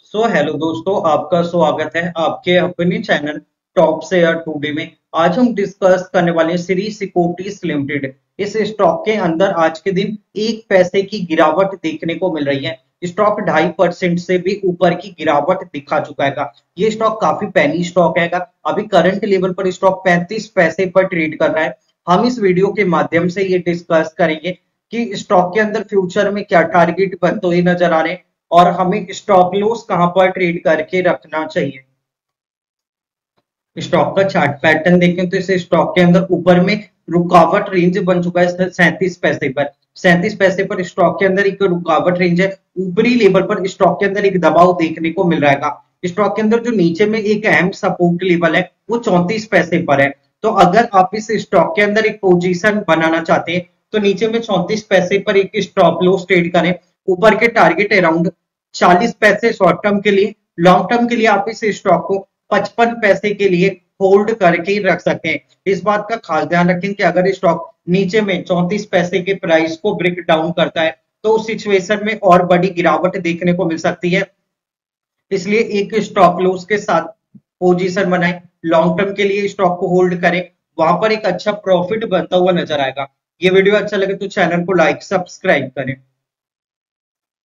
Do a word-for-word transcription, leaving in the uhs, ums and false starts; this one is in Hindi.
सो हेलो दोस्तों, आपका स्वागत है आपके अपने चैनल टॉप शेयर टुडे में। आज हम डिस्कस करने वाले हैं श्री सिक्योरिटीज लिमिटेड। इस स्टॉक के अंदर आज के दिन एक पैसे की गिरावट देखने को मिल रही है। स्टॉक ढाई परसेंट से भी ऊपर की गिरावट दिखा चुका है। ये स्टॉक काफी पैनी स्टॉक है। अभी करंट लेवल पर स्टॉक पैंतीस पैसे पर ट्रेड कर रहा है। हम इस वीडियो के माध्यम से ये डिस्कस करेंगे कि स्टॉक के अंदर फ्यूचर में क्या टारगेट बनते हुए नजर आ रहे हैं और हमें स्टॉप लॉस कहां पर ट्रेड करके रखना चाहिए। स्टॉक का चार्ट पैटर्न देखें तो इस स्टॉक के अंदर ऊपर में रुकावट रेंज बन चुका है सैंतीस पैसे पर। सैंतीस पैसे पर स्टॉक के अंदर एक रुकावट रेंज है। ऊपरी लेवल पर स्टॉक के अंदर एक दबाव देखने को मिल रहा है। स्टॉक के अंदर जो नीचे में एक अहम सपोर्ट लेवल है वो चौंतीस पैसे पर है। तो अगर आप इस स्टॉक के अंदर एक पोजीशन बनाना चाहते हैं तो नीचे में चौंतीस पैसे पर एक स्टॉप लॉस ट्रेड करें। ऊपर के टारगेट अराउंड चालीस पैसे शॉर्ट टर्म के लिए, लॉन्ग टर्म के लिए आप इस स्टॉक को पचपन पैसे के लिए होल्ड करके रख सकते हैं। इस बात का खास ध्यान रखें कि अगर स्टॉक नीचे में चौंतीस पैसे के प्राइस को ब्रेक डाउन करता है तो उस सिचुएशन में और बड़ी गिरावट देखने को मिल सकती है। इसलिए एक स्टॉप लॉस के साथ पोजीशन बनाएं, लॉन्ग टर्म के लिए स्टॉक को होल्ड करें, वहां पर एक अच्छा प्रॉफिट बनता हुआ नजर आएगा। ये वीडियो अच्छा लगे तो चैनल को लाइक सब्सक्राइब करें।